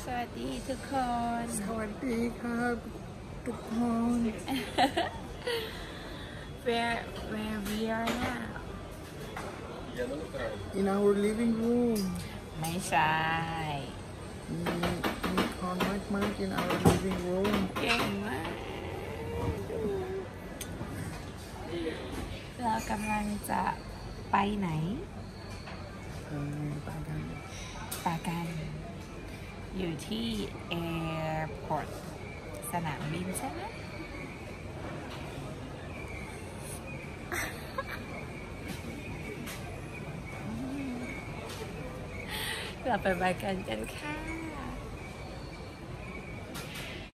วัสดีทุกคนสวัสดีครับทุกคน where we are now in our living room ไม่ใช่มีคอนมากๆ in our living room เก่งมาก เรากำลังจะไปไหนปากันอยู่ที่ airport สนามบินใช่ไหม เราไปปากันกันค่ะ